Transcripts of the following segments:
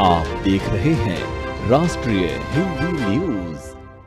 आप देख रहे हैं राष्ट्रीय हिंदी न्यूज।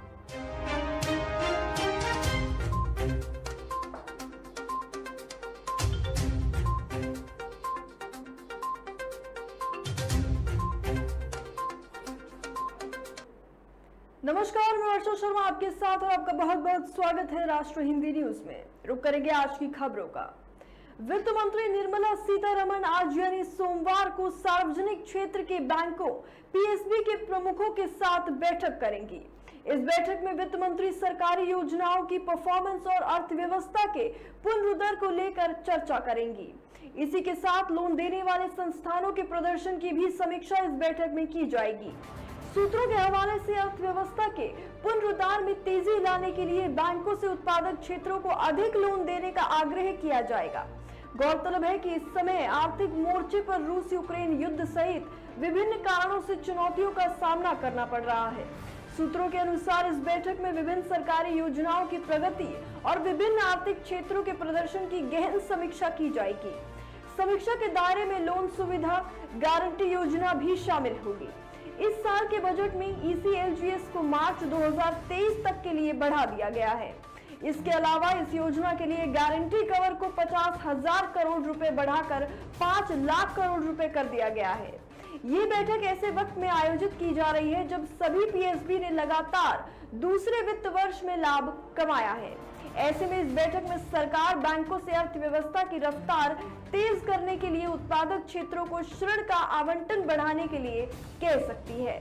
नमस्कार, मैं वर्षा शर्मा आपके साथ और आपका बहुत बहुत स्वागत है राष्ट्रीय हिंदी न्यूज में। रुक करेंगे आज की खबरों का। वित्त मंत्री निर्मला सीतारमण आज यानी सोमवार को सार्वजनिक क्षेत्र के बैंकों पीएसबी के प्रमुखों के साथ बैठक करेंगी। इस बैठक में वित्त मंत्री सरकारी योजनाओं की परफॉर्मेंस और अर्थव्यवस्था के पुनरुद्धार को लेकर चर्चा करेंगी। इसी के साथ लोन देने वाले संस्थानों के प्रदर्शन की भी समीक्षा इस बैठक में की जाएगी। सूत्रों के हवाले से अर्थव्यवस्था के पुनरुद्धार में तेजी लाने के लिए बैंकों से उत्पादक क्षेत्रों को अधिक लोन देने का आग्रह किया जाएगा। गौरतलब है कि इस समय आर्थिक मोर्चे पर रूस यूक्रेन युद्ध सहित विभिन्न कारणों से चुनौतियों का सामना करना पड़ रहा है। सूत्रों के अनुसार इस बैठक में विभिन्न सरकारी योजनाओं की प्रगति और विभिन्न आर्थिक क्षेत्रों के प्रदर्शन की गहन समीक्षा की जाएगी। समीक्षा के दायरे में लोन सुविधा गारंटी योजना भी शामिल होगी। इस साल के बजट में ECLGS को मार्च 2023 तक के लिए बढ़ा दिया गया है। इसके अलावा इस योजना के लिए गारंटी कवर को 50,000 करोड़ रुपए बढ़ाकर 5 लाख करोड़ रुपए कर दिया गया है। ये बैठक ऐसे वक्त में आयोजित की जा रही है जब सभी पीएसबी ने लगातार दूसरे वित्त वर्ष में लाभ कमाया है। ऐसे में इस बैठक में सरकार बैंकों से अर्थव्यवस्था की रफ्तार तेज करने के लिए उत्पादक क्षेत्रों को ऋण का आवंटन बढ़ाने के लिए कह सकती है।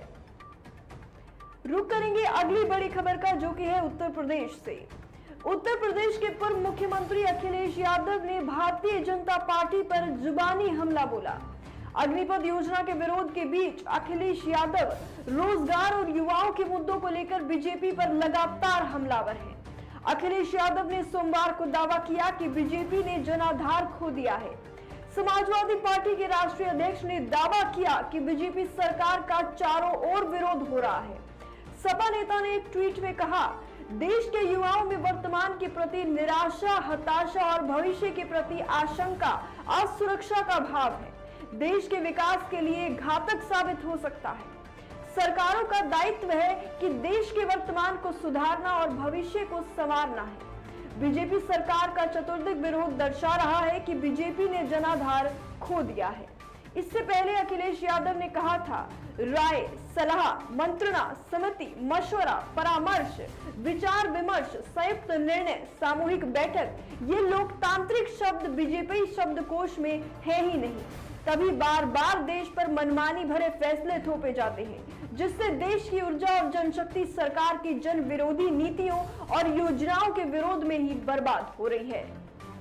रुक करेंगे अगली बड़ी खबर का, जो कि है उत्तर प्रदेश से। उत्तर प्रदेश के पूर्व मुख्यमंत्री अखिलेश यादव ने भारतीय जनता पार्टी पर जुबानी हमला बोला। अग्निपथ योजना के विरोध के बीच अखिलेश यादव रोजगार और युवाओं के मुद्दों को लेकर बीजेपी पर लगातार हमलावर हैं। अखिलेश यादव ने सोमवार को दावा किया कि बीजेपी ने जनाधार खो दिया है। समाजवादी पार्टी के राष्ट्रीय अध्यक्ष ने दावा किया कि बीजेपी सरकार का चारों ओर विरोध हो रहा है। सपा नेता ने एक ट्वीट में कहा, देश के युवाओं में वर्तमान के प्रति निराशा, हताशा और भविष्य के प्रति आशंका, असुरक्षा का भाव है। देश के विकास के लिए घातक साबित हो सकता है। सरकारों का दायित्व है कि देश के वर्तमान को सुधारना और भविष्य को संवारना है। बीजेपी सरकार का चतुर्दिक विरोध दर्शा रहा है कि बीजेपी ने जनाधार खो दिया है। इससे पहले अखिलेश यादव ने कहा था, राय, सलाह, मंत्रणा, समिति, मशवरा, परामर्श, विचार विमर्श, संयुक्त निर्णय, सामूहिक बैठक, ये लोकतांत्रिक शब्द बीजेपी शब्दकोश में है ही नहीं। तभी बार बार देश पर मनमानी भरे फैसले थोपे जाते हैं, जिससे देश की ऊर्जा और जनशक्ति सरकार की जन विरोधी नीतियों और योजनाओं के विरोध में ही बर्बाद हो रही है।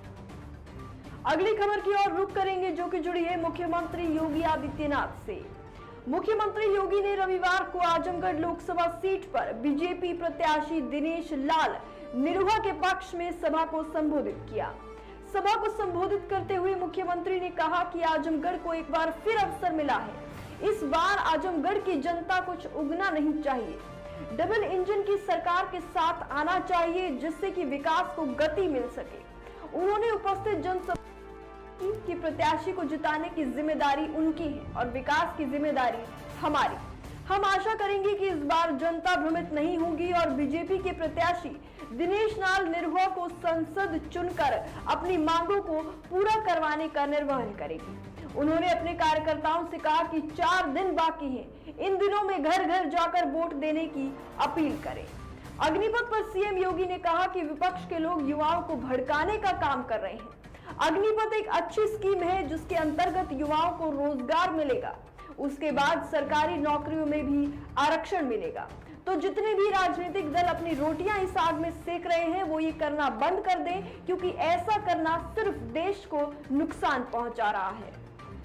अगली खबर की ओर रुख करेंगे, जो कि जुड़ी है मुख्यमंत्री योगी आदित्यनाथ से। मुख्यमंत्री योगी ने रविवार को आजमगढ़ लोकसभा सीट पर बीजेपी प्रत्याशी दिनेश लाल निरुआ के पक्ष में सभा को संबोधित किया। सभा को संबोधित करते हुए मुख्यमंत्री ने कहा कि आजमगढ़ को एक बार फिर अवसर मिला है। इस बार आजमगढ़ की जनता कुछ उगना नहीं चाहिए, डबल इंजन की सरकार के साथ आना चाहिए, जिससे कि विकास को गति मिल सके। उन्होंने उपस्थित जनसभा की प्रत्याशी को जिताने की जिम्मेदारी उनकी है और विकास की जिम्मेदारी हमारी। हम आशा करेंगे कि इस बार जनता भ्रमित नहीं होगी और बीजेपी के प्रत्याशी दिनेश लाल निरुआ को संसद चुनकर अपनी मांगों को पूरा करवाने का निर्वहन करेगी। उन्होंने अपने कार्यकर्ताओं से कहा कि 4 दिन बाकी हैं, इन दिनों में घर घर जाकर वोट देने की अपील करें। अग्निपथ पर सीएम योगी ने कहा कि विपक्ष के लोग युवाओं को भड़काने का काम कर रहे हैं। अग्निपथ एक अच्छी स्कीम है जिसके अंतर्गत युवाओं को रोजगार मिलेगा, उसके बाद सरकारी नौकरियों में भी आरक्षण मिलेगा। तो जितने भी राजनीतिक दल अपनी रोटियां इस आग में सेक रहे हैं, वो ये करना बंद कर दें, क्योंकि ऐसा करना सिर्फ देश को नुकसान पहुंचा रहा है।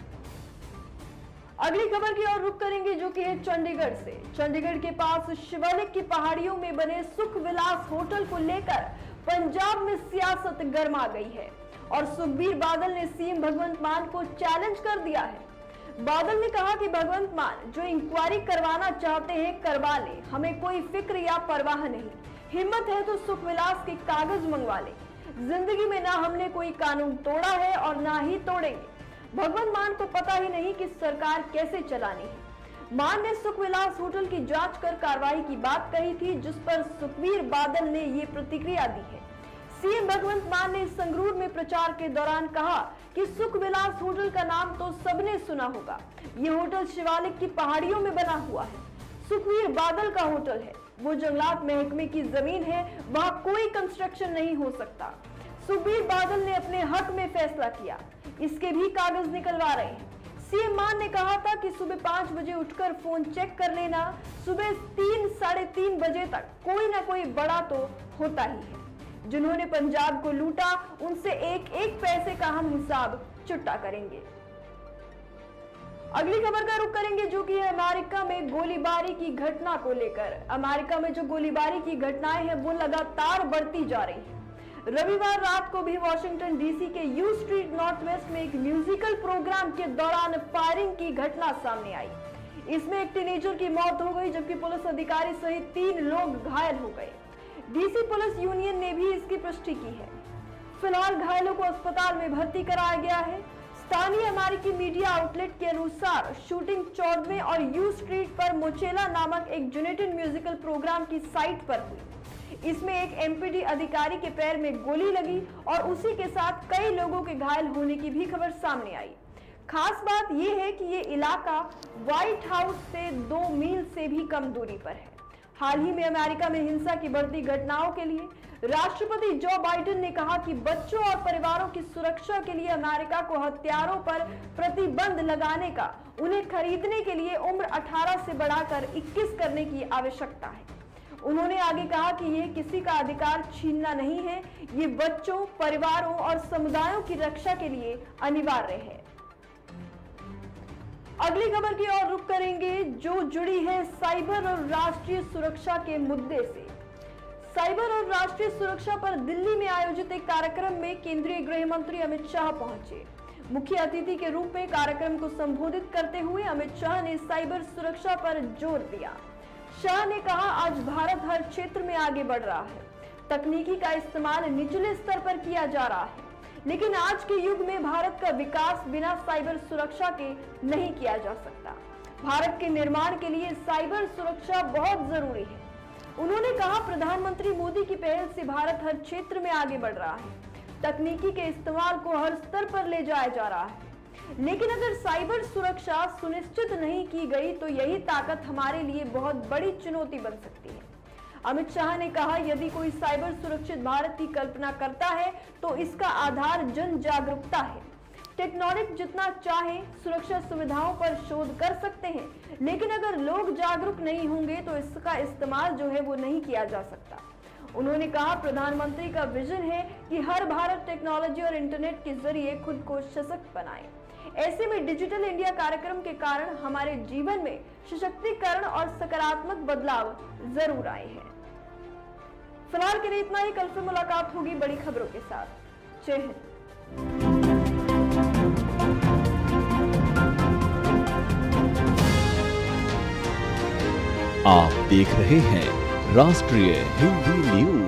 अगली खबर की ओर रुख करेंगे, जो कि है चंडीगढ़ से। चंडीगढ़ के पास शिवालिक की पहाड़ियों में बने सुख विलास होटल को लेकर पंजाब में सियासत गर्मा गई है और सुखबीर बादल ने सीएम भगवंत मान को चैलेंज कर दिया है। बादल ने कहा कि भगवंत मान जो इंक्वायरी करवाना चाहते हैं करवा ले, हमें कोई फिक्र या परवाह नहीं। हिम्मत है तो सुख विलास के कागज मंगवा ले। जिंदगी में ना हमने कोई कानून तोड़ा है और ना ही तोड़ेंगे। भगवंत मान को पता ही नहीं कि सरकार कैसे चलानी है। मान ने सुखविलास होटल की जांच कर कार्रवाई की बात कही थी, जिस पर सुखबीर बादल ने ये प्रतिक्रिया दी है। सीएम भगवंत मान ने संगरूर में प्रचार के दौरान कहा कि सुखविलास होटल का नाम तो सबने सुना होगा। ये होटल शिवालिक की पहाड़ियों में बना हुआ है। सुखबीर बादल का होटल है, वो जंगलात महकमे की जमीन है, वहां कोई कंस्ट्रक्शन नहीं हो सकता। सुखबीर बादल ने अपने हक में फैसला किया, इसके भी कागज निकलवा रहे हैं। सीएम मान ने कहा था कि सुबह 5 बजे उठकर फोन चेक कर लेना, सुबह 3 साढ़े 3 बजे तक कोई ना कोई बड़ा तो होता ही है। जिन्होंने पंजाब को लूटा, उनसे एक एक पैसे का हम हिसाब चुकता करेंगे। अगली खबर का रुख करेंगे, जो कि है अमेरिका में गोलीबारी की घटना को लेकर। अमेरिका में जो गोलीबारी की घटनाएं हैं वो लगातार बढ़ती जा रही हैं। रविवार रात को भी वॉशिंगटन डीसी के यू स्ट्रीट नॉर्थ वेस्ट में एक म्यूजिकल प्रोग्राम के दौरान फायरिंग की घटना सामने आई। इसमें एक टीनेजर की मौत हो गई, जबकि पुलिस अधिकारी सहित 3 लोग घायल हो गए। डीसी पुलिस यूनियन ने भी इसकी पुष्टि की है। फिलहाल घायलों को अस्पताल में भर्ती कराया गया है। स्थानीय अमेरिकी मीडिया आउटलेट के अनुसार शूटिंग 14वें और यू स्ट्रीट पर मोचेला नामक एक यूनाइटेड म्यूजिकल प्रोग्राम की साइट पर हुई। इसमें एक एमपीडी अधिकारी के पैर में गोली लगी और उसी के साथ कई लोगों के घायल होने की भी खबर सामने आई। खास बात यह है कि ये इलाका व्हाइट हाउस से 2 मील से भी कम दूरी पर है। हाल ही में अमेरिका में हिंसा की बढ़ती घटनाओं के लिए राष्ट्रपति जो बाइडेन ने कहा कि बच्चों और परिवारों की सुरक्षा के लिए अमेरिका को हथियारों पर प्रतिबंध लगाने का, उन्हें खरीदने के लिए उम्र 18 से बढ़ाकर 21 करने की आवश्यकता है। उन्होंने आगे कहा कि ये किसी का अधिकार छीनना नहीं है, ये बच्चों, परिवारों और समुदायों की रक्षा के लिए अनिवार्य है। अगली खबर की ओर रुख करेंगे, जो जुड़ी है साइबर और राष्ट्रीय सुरक्षा के मुद्दे से। साइबर और राष्ट्रीय सुरक्षा पर दिल्ली में आयोजित एक कार्यक्रम में केंद्रीय गृह मंत्री अमित शाह पहुंचे। मुख्य अतिथि के रूप में कार्यक्रम को संबोधित करते हुए अमित शाह ने साइबर सुरक्षा पर जोर दिया। शाह ने कहा, आज भारत हर क्षेत्र में आगे बढ़ रहा है। तकनीकी का इस्तेमाल निचले स्तर पर किया जा रहा है, लेकिन आज के युग में भारत का विकास बिना साइबर सुरक्षा के नहीं किया जा सकता। भारत के निर्माण के लिए साइबर सुरक्षा बहुत जरूरी है। उन्होंने कहा, प्रधानमंत्री मोदी की पहल से भारत हर क्षेत्र में आगे बढ़ रहा है। तकनीकी के इस्तेमाल को हर स्तर पर ले जाया जा रहा है, लेकिन अगर साइबर सुरक्षा सुनिश्चित नहीं की गई तो यही ताकत हमारे लिए बहुत बड़ी चुनौती बन सकती है। अमित शाह ने कहा, यदि कोई साइबर सुरक्षित भारत की कल्पना करता है तो इसका आधार जन जागरूकता है। टेक्नोलॉजी जितना चाहे सुरक्षा सुविधाओं पर शोध कर सकते हैं, लेकिन अगर लोग जागरूक नहीं होंगे तो इसका इस्तेमाल जो है वो नहीं किया जा सकता। उन्होंने कहा, प्रधानमंत्री का विजन है कि हर भारत टेक्नोलॉजी और इंटरनेट के जरिए खुद को सशक्त बनाए। ऐसे में डिजिटल इंडिया कार्यक्रम के कारण हमारे जीवन में सशक्तिकरण और सकारात्मक बदलाव जरूर आए हैं। फिलहाल के लिए इतना ही। कल फिर मुलाकात होगी बड़ी खबरों के साथ। जय हिंद। आप देख रहे हैं राष्ट्रीय हिंदी न्यूज।